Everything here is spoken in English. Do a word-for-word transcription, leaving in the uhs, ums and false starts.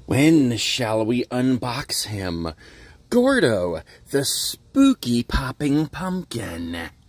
When shall we unbox him? Gourdo, the spooky popping pumpkin.